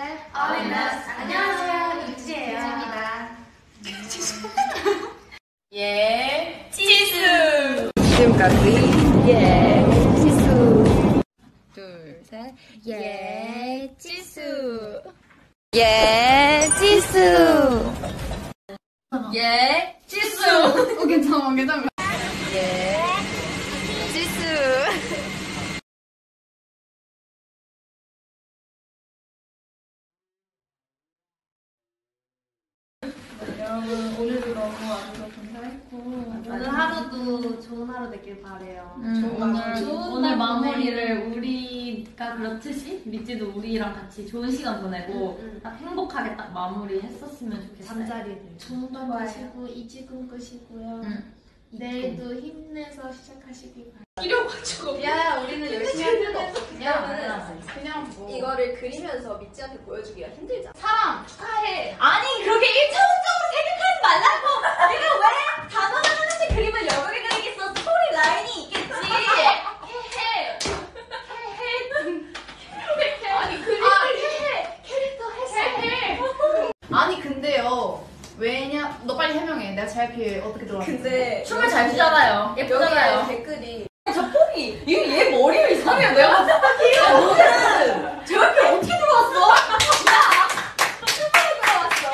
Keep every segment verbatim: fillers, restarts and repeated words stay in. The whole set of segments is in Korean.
셋. 어린아스. 안녕하세요. 유지예요. 유지입니다. 예, 지수. 지금까지 예, 지수. 둘, 셋. 예, 지수. 예, 지수. 예, 지수. 어, 괜찮아, 괜찮아. 예, 지수. 여러분, 오늘도 너무 와줘서 감사했고, 오늘 하루도 좋은 하루 되길 바래요. 음, 오늘, 좋은 오늘 날 마무리를 우리가 그렇듯이 리찌도 우리랑 같이 좋은 시간 보내고 음, 음. 딱 행복하게 딱 마무리 했었으면 좋겠어요. 잠자리를. 좋은 밤 되시고 이직은 끄시고요. 응. 내일도 힘내서 시작하시길 바랍니다. 이려가지고 야, 우리는 열심히 할 필요도 없어. 그냥, 그냥 뭐. 이거를 그리면서 미찌한테 보여주기가 힘들잖아. 사랑, 축하해. 아니 그렇게 일차원적으로 생각하지 말라고. 내가 왜 단어를 하나씩 그림을 여러 개 그리겠어. 스토리 라인이 있겠지. 헤헤 헤헤. 아니 그림을 헤헤 캐릭터 해서. 아니, 근데요. 왜냐, 너 빨리 해명해. 내가 제이알피에 어떻게 들어왔어? 근데 춤을 잘 추잖아요. 예쁘잖아요. 여기에 댓글이 저 뽕이 얘, 얘 머리가 이상해. 내가 생각해요. 너는 제이알피 어떻게 들어왔어? 야, 춤으로 들어왔어.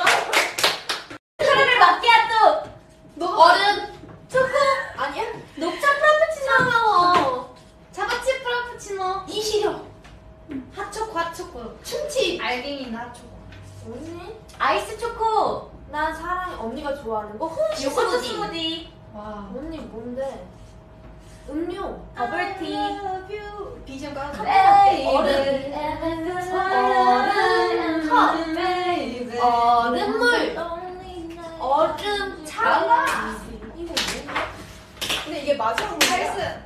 카라멜 마키아토. 너가 얼음 초코 아니야? 녹차 프라푸치노. 자바치 프라푸치노. 이시려. 핫초코, 핫초코. 춤치 알갱이나 핫초코. 언니? 아이스 초코. 난 사랑이 언니가 좋아하는 거 홍시 요거트 스무디. 스무디. 와. 언니 뭔데? 음료. 버블티. 비전 까지. 얼음. 얼음. 얼음물. 얼음 차. 이거 뭐야? 근데 이게 마지막 문제야.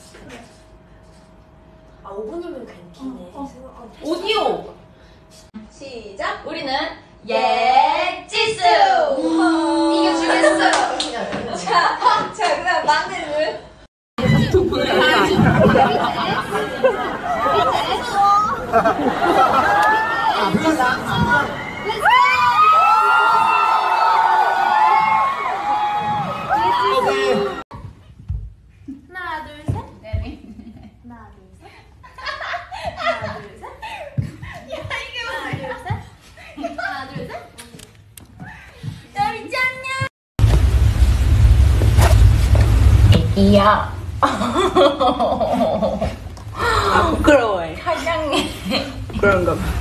아 오 분이면 괜찮네. 오디오. 시작. 우리는 예 지수. 이게 주겠어요. 자, 자 그다음 막내는. 하나, 둘, 셋. 하나, 둘, 셋. 하나, 둘, 셋. 야, 이게 하나, 둘, 셋. 하나, 둘, 셋. 야, 미치 안녕. 이야. 아 부끄러워해. 사장님. 그런가 봐.